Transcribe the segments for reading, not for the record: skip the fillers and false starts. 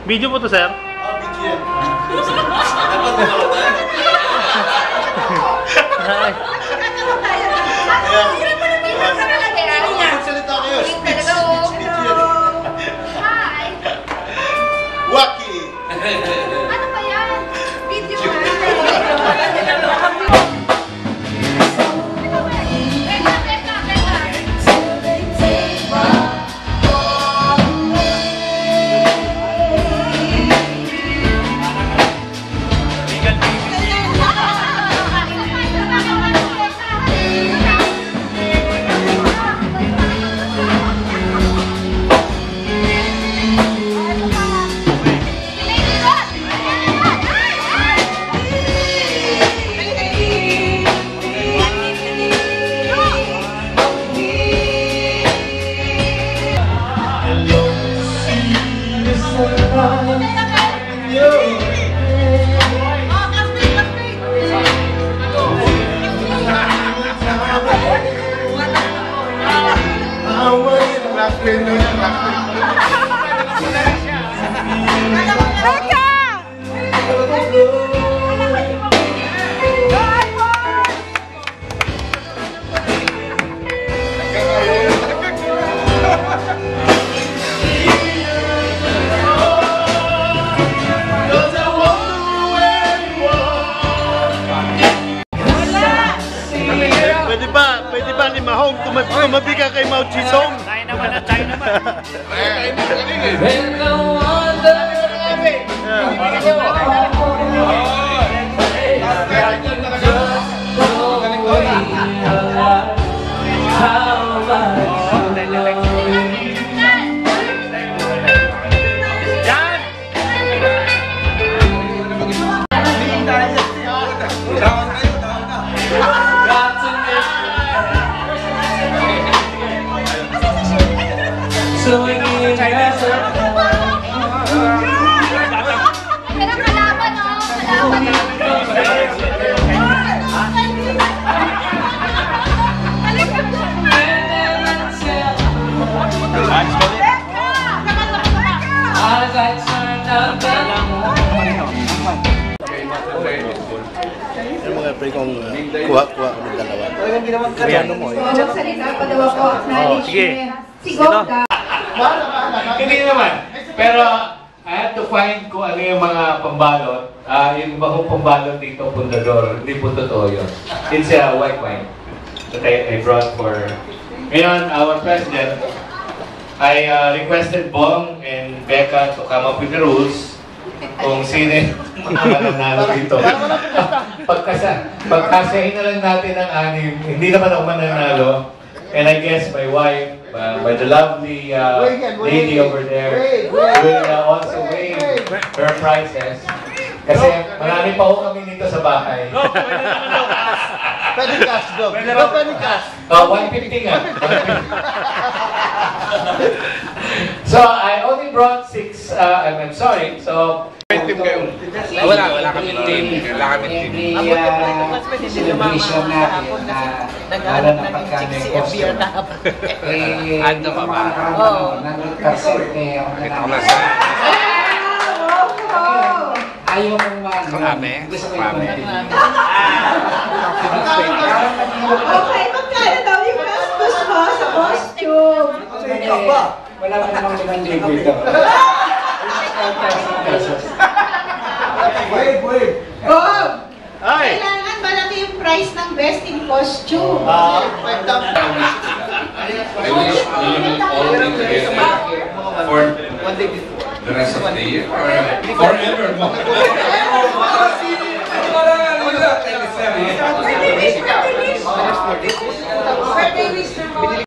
Video po to, sir. Video yan. Dapat dalawa tayo. Magsalita kayo. Speech yan. Hi! Waki! Ano ba yan? Video nga. Pwede ba ni Mahong tumabi ka kay Mao Zedong? Tayo naman at tayo naman. Kuha kami dalawa. Talagang ginawang karyano mo eh. Salita pa daw ako. Sige. Sigoga. Hindi naman. Pero I have to find kung ano yung mga pambalot. Yung iba kong pambalot dito, pundador. Hindi po totoo yun. It's a white wine that I brought for... Ngayon, our president, I requested Bong and Becca to come up with the rules kung sino yung mananalo dito. Pagkasahin na lang natin ang anim, hindi naman ako mananalo. And I guess my wife, by the lovely lady over there, will also waive her prices. Kasi marami pa ho kami dito sa bahay. Pwede cash daw. Pwede cash. 150 nga. So, I only brought 6, I'm sorry, so... Wala kami team. Celebration natin na lalo na pagka may costume. Ando ka ba? Nandun kaserte ako na ayaw mong marami. Gusto ko yung content. Okay, magkano daw yung gastos mo sa costume? Wala pa namang 5,000 ito. Wait. Bob! Kailangan malaki yung price ng best in costume. I wish we all be together for the rest of the year or forever. Birthday wish mo.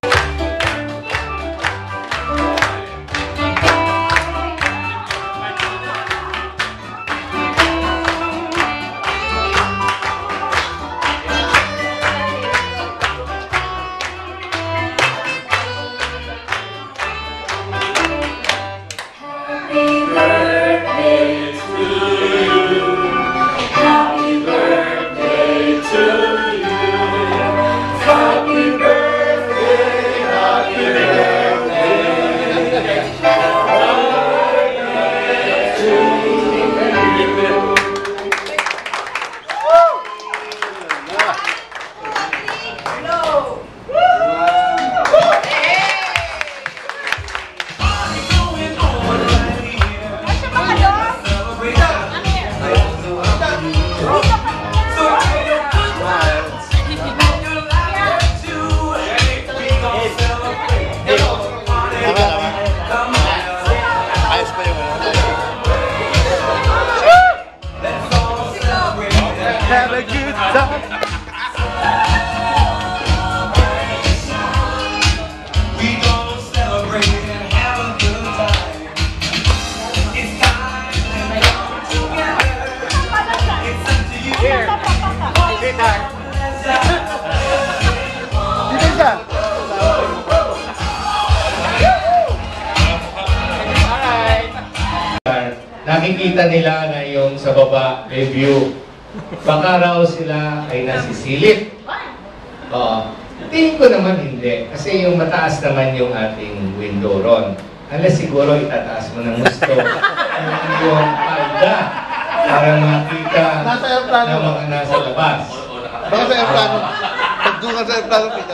nakikita nila na yung sa baba may view. Baka raw sila ay nasisilip. Oo. Tingin ko naman hindi. Kasi yung mataas naman yung ating window ron. Unless siguro itataas mo ng gusto yung palda para makita Nasa aeroplano. ng mga nasa labas. Baka sa aeroplano. Pagdukan sa aeroplano, pita.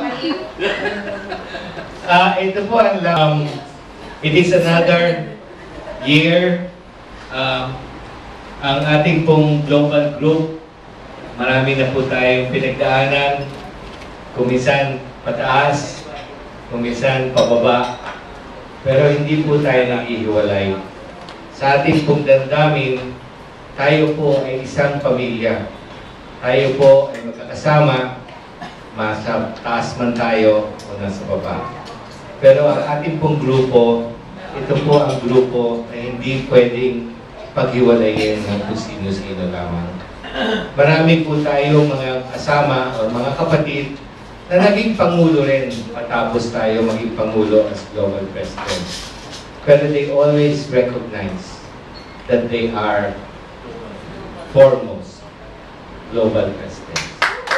Ito po ang it is another year. Ang ating pong global group, marami na po tayong pinagdaanan. Kuminsan pataas, kuminsan pababa. Pero hindi po tayo naghihiwalay. Sa ating pong damdamin, tayo po ay isang pamilya. Tayo po ay magkakasama, masa taas man tayo o nasa baba. Pero ang ating pong grupo, ito po ang grupo na hindi pwedeng paghiwalayin ng kung sino-sino lamang. Marami po tayong mga kasama o mga kapatid na naging pangulo rin matapos tayo maging pangulo as global president. Pero they always recognize that they are foremost global presidents.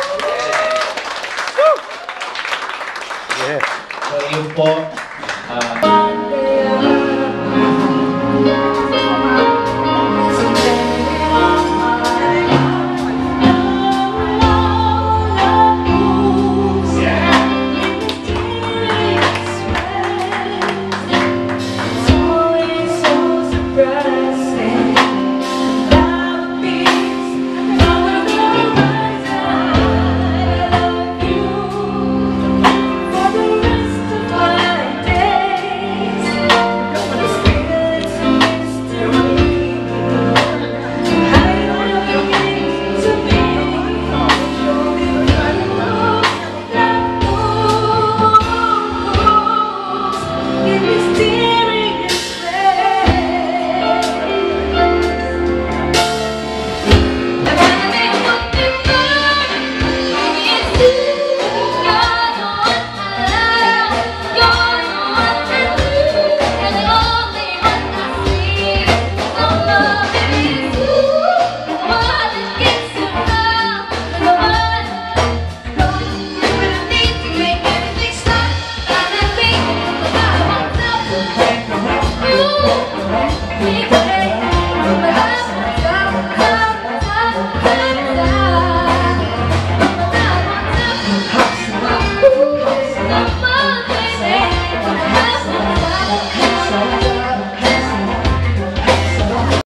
Yes. So yun po, Because